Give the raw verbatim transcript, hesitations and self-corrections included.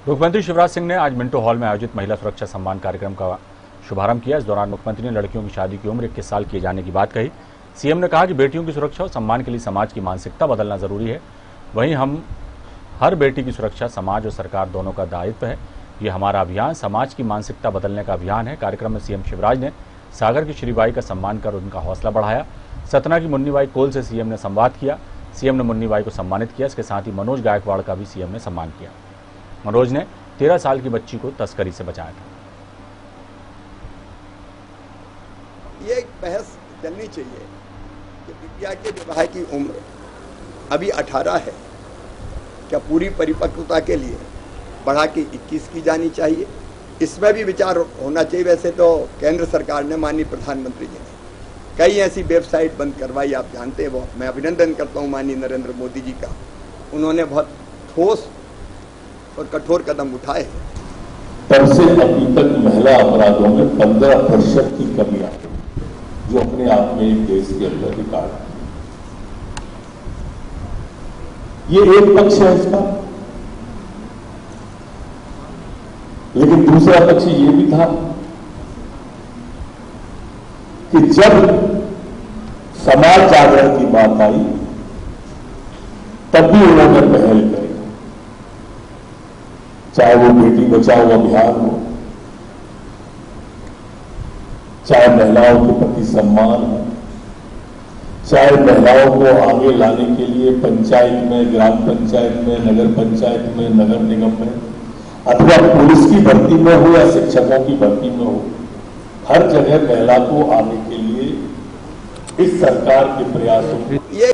मुख्यमंत्री शिवराज सिंह ने आज मिंटो हॉल में आयोजित महिला सुरक्षा सम्मान कार्यक्रम का शुभारंभ किया। इस दौरान मुख्यमंत्री ने लड़कियों की शादी की उम्र इक्कीस साल किए जाने की बात कही। सीएम ने कहा कि बेटियों की सुरक्षा और सम्मान के लिए समाज की मानसिकता बदलना जरूरी है। वहीं हम हर बेटी की सुरक्षा समाज और सरकार दोनों का दायित्व है। ये हमारा अभियान समाज की मानसिकता बदलने का अभियान है। कार्यक्रम में सीएम शिवराज ने सागर की श्रीबाई का सम्मान कर उनका हौसला बढ़ाया। सतना की मुन्नीबाई कोल से सीएम ने संवाद किया। सीएम ने मुन्नीबाई को सम्मानित किया। इसके साथ ही मनोज गायकवाड़ का भी सीएम ने सम्मान किया। मनोज ने तेरह साल की बच्ची को तस्करी से बचाया था। ये एक बहस चलनी चाहिए कि बिटिया के विवाह की उम्र अभी अठारह है, क्या पूरी परिपक्वता के लिए बढ़ा के इक्कीस की जानी चाहिए? इसमें भी विचार होना चाहिए। वैसे तो केंद्र सरकार ने, माननीय प्रधानमंत्री जी ने कई ऐसी वेबसाइट बंद करवाई, आप जानते हैं। वो मैं अभिनंदन करता हूँ माननीय नरेंद्र मोदी जी का। उन्होंने बहुत ठोस और कठोर कदम उठाए हैं। तब से अभी तक महिला अपराधों में पंद्रह प्रतिशत की कमी आई, जो अपने आप में एक देश के अंदर रिकॉर्ड है। ये एक पक्ष है इसका, लेकिन दूसरा पक्ष ये भी था कि जब समाज जागरण की बात आई तब भी उन्होंने पहल करी, चाहे वो बेटी बचाओ अभियान हो, चाहे महिलाओं के प्रति सम्मान हो, चाहे महिलाओं को आगे लाने के लिए पंचायत में, ग्राम पंचायत में, नगर पंचायत में, नगर निगम में, अथवा पुलिस की भर्ती में हो या शिक्षकों की भर्ती में हो, हर जगह महिला को आने के लिए इस सरकार के प्रयासों। ये